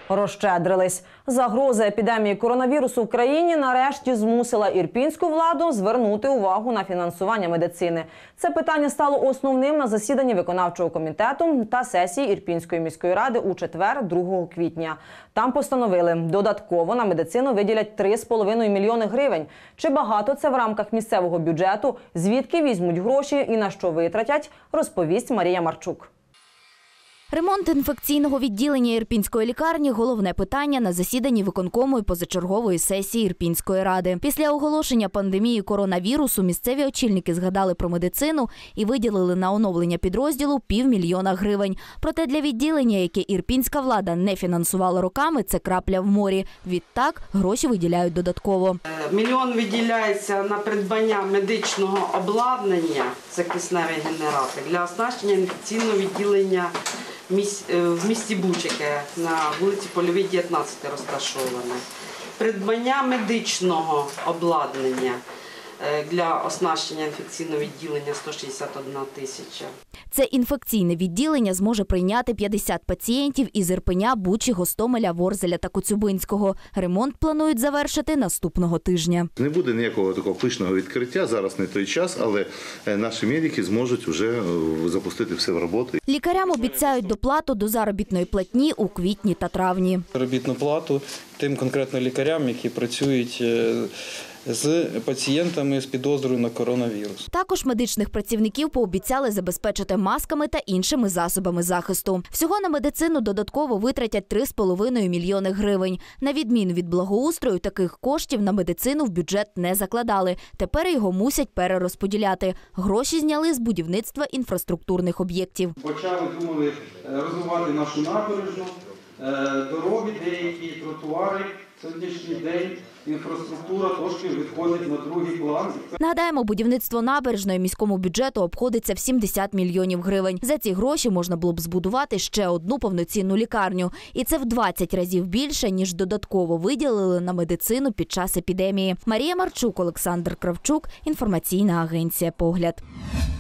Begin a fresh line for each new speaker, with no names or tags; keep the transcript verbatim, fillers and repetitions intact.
розщедрились. Загроза епідемії коронавірусу в країні нарешті змусила ірпінську владу звернути увагу на фінансування медицини. Це питання стало основним на засіданні виконавчого комітету та сесії Ірпінської міської ради у четвер, другого квітня. Там постановили, додатково на медицину виділять три з половиною мільйони гривень. Чи багато це в рамках місцевого бюджету, звідки візьмуть гроші і на що витратять, розповість Марія Марчук.
Ремонт інфекційного відділення Ірпінської лікарні – головне питання на засіданні виконкому і позачергової сесії Ірпінської ради. Після оголошення пандемії коронавірусу місцеві очільники згадали про медицину і виділили на оновлення підрозділу півмільйона гривень. Проте для відділення, яке ірпінська влада не фінансувала роками, це крапля в морі. Відтак гроші виділяють додатково.
Мільйон виділяється на придбання медичного обладнання, це кисневий генератор, для оснащення інфекційного відділення в місті Бучаке, на вулиці Польовій, дев'ятнадцять розташоване. Придбання медичного обладнання для оснащення інфекційного відділення сто шістдесят одна тисяча.
Це інфекційне відділення зможе прийняти п'ятдесят пацієнтів із Ірпеня, Бучі, Гостомеля, Ворзеля та Коцюбинського. Ремонт планують завершити наступного тижня.
Не буде ніякого такого пишного відкриття, зараз не той час, але наші медики зможуть вже запустити все в роботу.
Лікарям обіцяють доплату до заробітної платні у квітні та травні.
Заробітну плату тим конкретно лікарям, які працюють з пацієнтами з підозрою на коронавірус.
Також медичних працівників пообіцяли забезпечити масками та іншими засобами захисту. Всього на медицину додатково витратять три з половиною мільйони гривень. На відміну від благоустрою, таких коштів на медицину в бюджет не закладали. Тепер його мусять перерозподіляти. Гроші зняли з будівництва інфраструктурних об'єктів.
Почали, думали, розвивати нашу набережну, дороги деякі, тротуари. Сьогоднішній день інфраструктура трошки відходить на другий план.
Нагадаємо, будівництво набережної міському бюджету обходиться в сімдесят мільйонів гривень. За ці гроші можна було б збудувати ще одну повноцінну лікарню. І це в двадцять разів більше, ніж додатково виділили на медицину під час епідемії. Марія Марчук, Олександр Кравчук, інформаційна агенція «Погляд».